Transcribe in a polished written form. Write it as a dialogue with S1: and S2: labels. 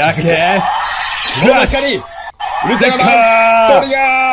S1: 開けて。
S2: 白の光、ウルトラマン、トリガー